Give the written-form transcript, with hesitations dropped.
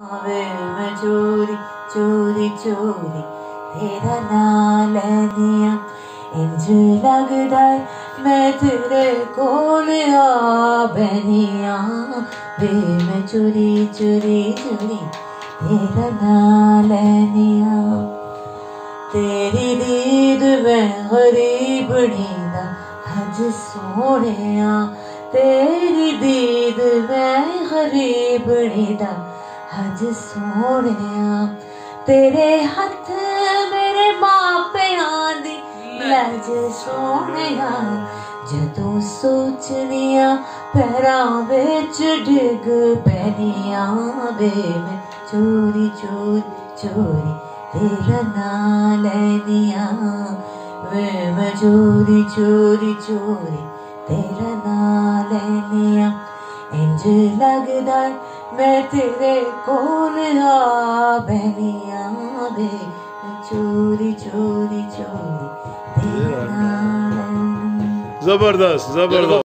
वे मैं चोरी चोरी चोरी तेरा नाम लैनिया इंज लगदा मैं तेरे कोल आ बनिया वे मैं चोरी चोरी चोरी तेरा नाम लैनिया तेरी दीद मैं गरीब नींदा हज सोहणिया तेरी दीद मैं गरीब नींदा हज सोहणिया तेरे हथ मेरे मापियां दी लज सोहणिया जदों सोचनिया पैरां विच डिग पैनिया वे मैं चोरी चोरी चोरी तेरा नाम लैनिया वे मैं चोरी चोरी चोरी तेरा नाम लैनिया इंज लगदा मैं तेरे कोल आ बनिया वे मैं चोरी चोरी चोरी तेरा नाम लैनिया। जबरदस्त जबरदस्त।